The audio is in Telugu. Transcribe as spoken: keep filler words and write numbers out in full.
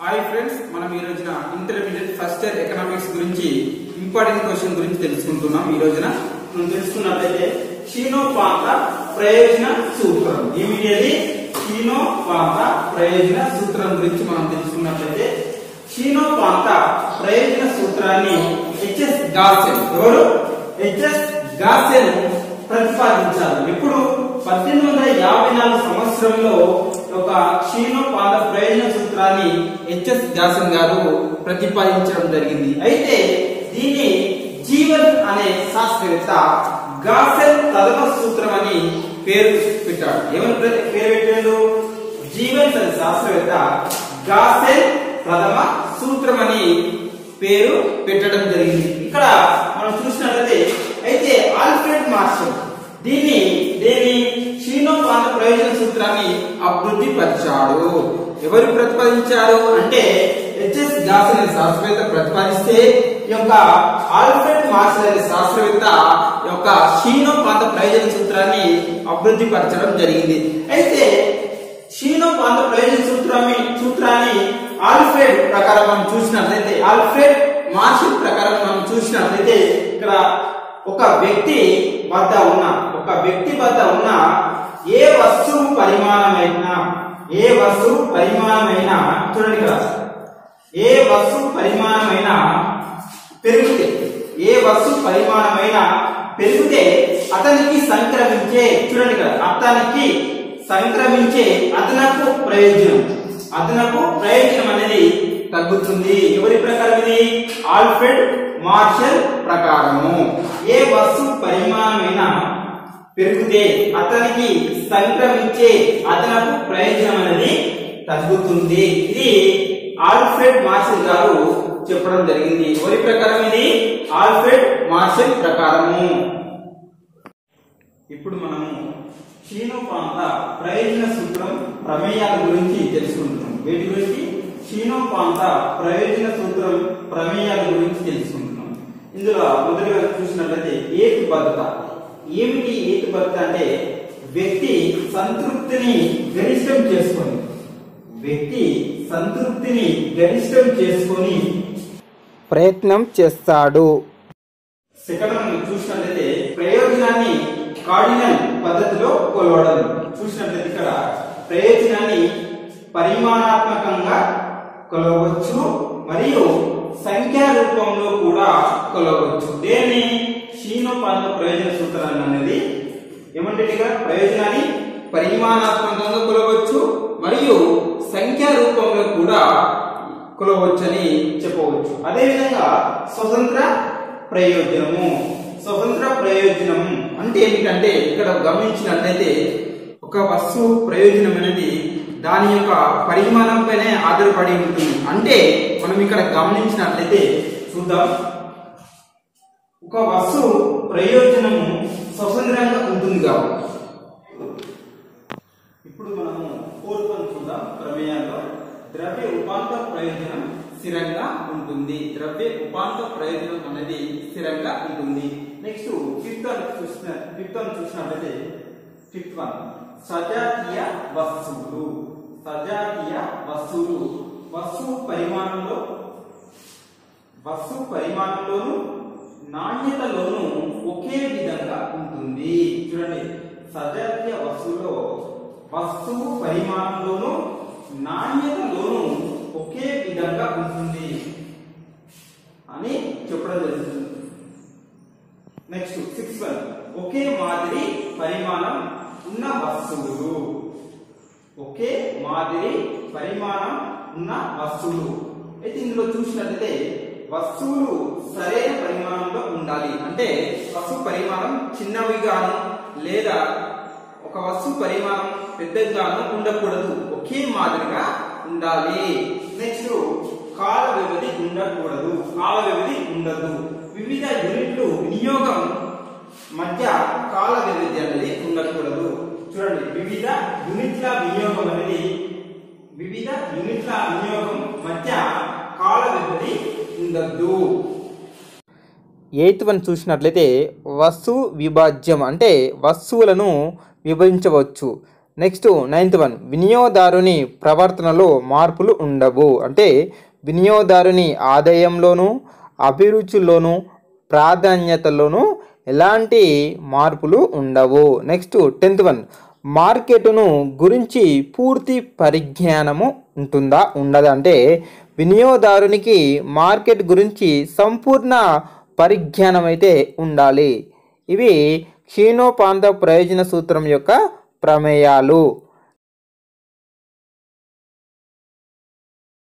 హాయ్ ఫ్రెండ్స్, మనం ఈ రోజున ఇంటర్మీడియట్ ఫస్ట్ ఇయర్ ఎకనామిక్స్ గురించి ఇంపార్టెంట్ క్వశ్చన్ గురించి తెలుసుకుంటున్నాం. ఈ రోజున మనం తెలుసుకున్నట్లయితే క్షీణోపాంత ప్రయోజన సూత్రం ఏమిటి? అది క్షీణోపాంత ప్రయోజన సూత్రం గురించి మనం తెలుసుకున్నట్లయితే క్షీణోపాంత ప్రయోజన సూత్రాన్ని హెచ్ఎస్ గాసెన్ ఎవరు హెచ్ఎస్ గాసెన్ ప్రతిపాదించారు. ఇప్పుడు పద్దెనిమిది వందల యాభై నాలుగు సంవత్సరంలో ఒక క్షీణోపాంత ప్రయోజన సూత్రాన్ని హెచ్ఎస్ గాసెన్ గారు ప్రతిపాదించడం జరిగింది. అయితే దీన్ని జీవన్ అనే శాస్త్రవేత్త గాసెన్ ప్రథమ సూత్రం అని పేరు పెట్టాడు. ఏమని పేరు పెట్టాడు? జీవన్ అనే శాస్త్రవేత్త గాసెన్ ప్రథమ సూత్రం అని పేరు పెట్టడం జరిగింది. ఇక్కడ మనం చూసినట్లయితే అయితే ఆల్ఫ్రెడ్ మార్షల్ దీన్ని దేని క్షీణోపాంత ప్రయోజన సూత్రాన్ని అభివృద్ధి పరిచాడు. ఎవరు ప్రతిపాదించారు అంటే హెచ్ఎస్ గాసెన్ అనే శాస్త్రవేత్త ప్రతిపాదిస్తే ఈ యొక్క ఆల్ఫ్రెడ్ మార్షల్ అనే శాస్త్రవేత్త యొక్క క్షీణోపాంత ప్రయోజన సూత్రాన్ని అభివృద్ధి పరచడం జరిగింది. అయితే క్షీణోపాంత ప్రయోజన సూత్రాన్ని సూత్రాన్ని ఆల్ఫ్రెడ్ ప్రకారం మనం చూసినట్లయితే ఆల్ఫ్రెడ్ మార్షల్ ప్రకారం మనం చూసినట్లయితే ఇక్కడ ఒక వ్యక్తి వద్ద ఉన్న ఒక వ్యక్తి వద్ద ఉన్న ఏ వస్తువు పరిమాణమైనా ఏ వస్తువు పరిమాణమైనా చూడండి ఇక్కడ ఏ వస్తువు పరిమాణమైనా పెరిగితే ఏ వస్తువు పరిమాణమైనా పెరిగితే అతనికి సంక్రమించే చూడండి ఇక్కడ అతనికి సంక్రమించే అదనపు ప్రయోజనం అదనపు ప్రయోజనం అనేది తగ్గుతుంది. ఎవరి ప్రకారం ఇది? ఆల్ఫ్రెడ్ మార్షల్ ప్రకారము. ఏ వస్తువు పరిమాణమైనా పెరిగితే అతనికి సంక్రమించే అదనపు ప్రయోజనం అనేది తగ్గుతుంది. ఇది ఆల్ఫ్రెడ్ మార్షల్ గారు చెప్పడం జరిగింది. ఎవరి ప్రకారం ఇది? ఆల్ఫ్రెడ్ మార్షల్ ప్రకారము. ఇప్పుడు మనము క్షీణోపాంత ప్రయోజన సూత్రం ప్రమేయాల గురించి తెలుసుకుంటున్నాం. వీటి గురించి క్షీణోపాంత ప్రయోజన సూత్రం ప్రమేయాల గురించి తెలుసుకుంటున్నాం. ఇందులో మొదటిగా చూసినట్లయితే హేతుబద్ధత. ఏమిటి హేతుబద్ధత అంటే వ్యక్తి సంతృప్తిని గరిష్టం చేసుకొని వ్యక్తి సంతృప్తిని గరిష్టం చేసుకొని ప్రయత్నం చేస్తాడు. సెకండ్ మనం చూసినట్లయితే ప్రయోజనాన్ని కార్డినల్ పద్ధతిలో కొలవడం. చూసినట్లయితే ఇక్కడ ప్రయోజనాన్ని పరిమాణాత్మకంగా కొలవచ్చు మరియు సంఖ్యా రూపంలో కూడా కొలవచ్చు. దేని క్షీణోపాంత ప్రయోజన సూత్రాన్ని అనేది ఏమంటే ఇక్కడ ప్రయోజనాన్ని పరిమాణాత్మకంగా కొలవచ్చు మరియు సంఖ్యా రూపంలో కూడా కొలవచ్చు అని చెప్పవచ్చు. అదేవిధంగా స్వతంత్ర ప్రయోజనము స్వతంత్ర ప్రయోజనం అంటే ఏమిటంటే ఇక్కడ గమనించినట్లయితే ఒక వస్తువు ప్రయోజనం అనేది దాని యొక్క పరిమాణం పైనే ఆధారపడి ఉంటుంది. అంటే మనం ఇక్కడ గమనించినట్లయితే చూద్దాం, ఒక వస్తువు ప్రయోజనము స్వతంత్రంగా ఉంటుంది కాబట్టి ఇప్పుడు మనము ఫోర్త్ వన్ చూద్దాం. ప్రమేయాల్లో ద్రవ్య ఉపాంత ప్రయోజనం స్థిరంగా ఉంటుంది. ద్రవ్య ఉపాంత ప్రయోజనం అనేది స్థిరంగా ఉంటుంది. నెక్స్ట్ ఫిఫ్త్ వన్ చూసిన ఫిఫ్త్ వన్ చూసినట్లయితే ఫిఫ్త్ వన్ సజాతీయ వస్తువులు. సజాతీయ వస్తువులు వస్తువు పరిమాణంలో వస్తువు పరిమాణంలోను నాణ్యతలోను ఒకే విధంగా ఉంటుంది. చూడండి, సజాతీయ వస్తువులో వస్తువు పరిమాణంలోను నాణ్యతలోను ఒకే విధంగా ఉంటుంది అని చెప్పడం జరుగుతుంది. నెక్స్ట్ సిక్స్ వన్ ఒకే మాదిరి పరిమాణం ఉన్న వస్తువులు. ఒకే మాదిరి పరిమాణం ఉన్న వస్తువులు. అయితే ఇందులో చూసినట్లయితే వస్తువులు సరైన పరిమాణంలో ఉండాలి. అంటే వస్తువు పరిమాణం చిన్నవిగాను లేదా ఒక వస్తువు పరిమాణం పెద్దగాను ఉండకూడదు. ఒకే మాదిరిగా ఉండాలి. నెక్స్ట్ కాల వ్యవధి ఉండకూడదు. కాల వ్యవధి ఉండదు. వివిధ యూనిట్లు వినియోగం మధ్య కాల వ్యవధి అనేది ఉండకూడదు. చూడండి, వివిధ యూనిట్ల వినియోగం అనేది వివిధ యూనిట్ల వినియోగం మధ్య కాల వ్యవధి ఉండదు. ఎయిత్ వన్ చూసినట్లయితే వస్తువు విభాజ్యం అంటే వస్తువులను విభజించవచ్చు. నెక్స్ట్ నైన్త్ వన్, వినియోగదారుని ప్రవర్తనలో మార్పులు ఉండవు. అంటే వినియోగదారుని ఆదాయంలోనూ అభిరుచిలోనూ ప్రాధాన్యతలోనూ ఎలాంటి మార్పులు ఉండవు. నెక్స్ట్ టెన్త్ వన్, మార్కెట్ను గురించి పూర్తి పరిజ్ఞానము ఉంటుందా ఉండదా. అంటే వినియోగదారునికి మార్కెట్ గురించి సంపూర్ణ పరిజ్ఞానం అయితే ఉండాలి. ఇవి క్షీణోపాంత ప్రయోజన సూత్రం యొక్క ప్రమేయాలు.